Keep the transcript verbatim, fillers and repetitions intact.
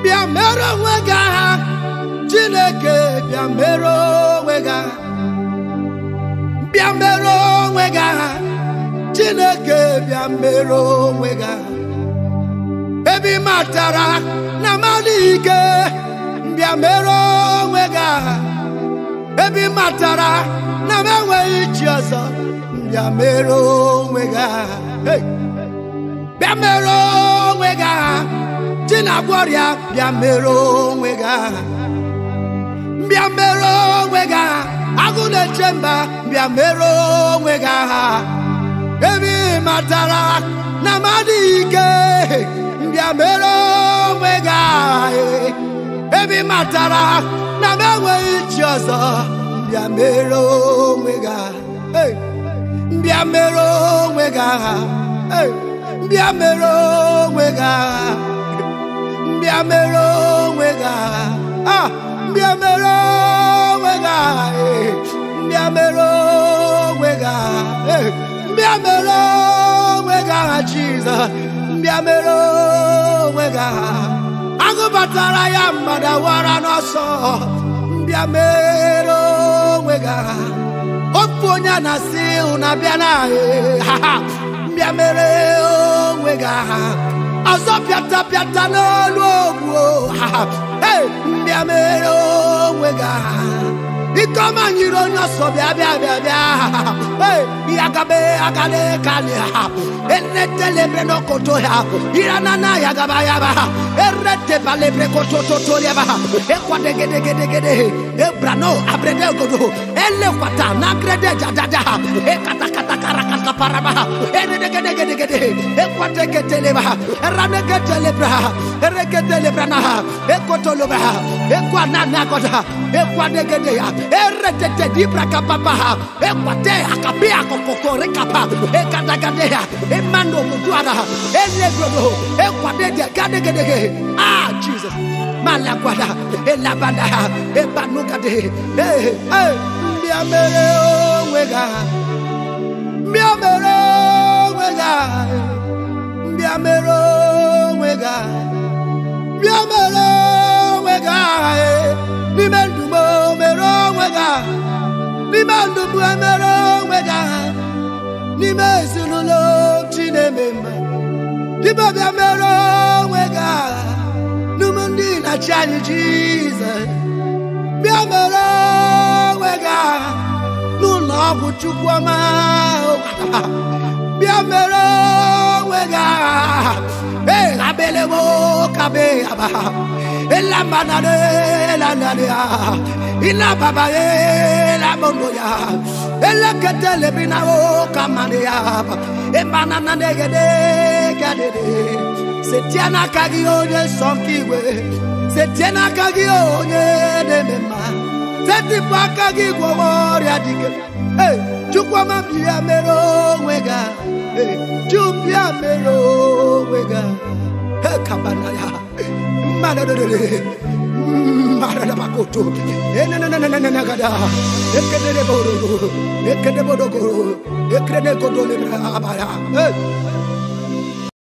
bịa mere onwe gị agha Chineke bịa mere onwe gị agha bịa mere onwe gị agha Chineke bịa mere onwe gị agha ebe ị matara na mmadụ ike bịa mere onwe gị agha ebe ị matara na m enweghị chi ọzọ bịa mere onwe gị agha bịa mere onwe gị agha chi na-agwọ ọrịa bịa mere onwe gị agha bịa mere onwe gị agha agụ na-eche mba bịa mere onwe gị agha ebe ị matara na mmadụ ike bịa mere onwe gị agha ebe ị matara na m enweghị chi ọzọ bịa mere onwe gị agha bịa mere onwe gị agha bịa mere onwe gị agha bịa mere onwe gị agha bịa mere onwe gị agha bịa mere onwe gị agha bịa mere onwe gị agha Jizọs bịa mere onwe gị agha agụbatara ya mgbada wara n'ọsọ bịa mere onwe gị agha ofu onye na-asị ụna bịa na bịa mere onwe gị agha ọzọ pịata pịata n'olu ogwu bịa mere onwe gị agha ikoma nyiri onye ọsọ bịa bịa bịa bịa ya gabe agale kali ha enete lebre no koto ya irana na ya gaba ya ba erete balebre koto to ya ba ekwa de gede gede gede ebrano abrede godo ele kwata na grede jadada ekata kata karakata paraba ene de gede gede gede ekwa de gede leba erane gede lebra eregede lebra na ekoto lobra ekwa na na goda ekwa de gede ya erete dibra kapapa ekwa te akapia kokore kapa ekata gade ya emando mutuara elegodo ekwade de gade gade ah Jesus malakwada elabanda ebanuka de eh eh bia mere onwe ga bia mere onwe ga bia mere onwe ga bia mere onwe ga ni mendumo mere onwe ga ni mendumo mere onwe ga ni mezunulo chinemema ni babia mere onwe ga numundi na chani Jesus bia mere onwe ga nulo ọgwụ Chukwuma bia mere onwe ga eh abelebo kabe aba ela manade la nadia ina baba ela bondo ya ela ketele binawo kamane ya e banana negede kadede setiana kagi onye sonkiwe setiana kagi onye demema setipa kagi gworia dike eh Chukwuma bia mere onwe ga eh Chubia mere onwe ga eh kabana ya manadede marala bakoto ena na na na na na gada ekede bodo ekede bodo ekede godo le abaya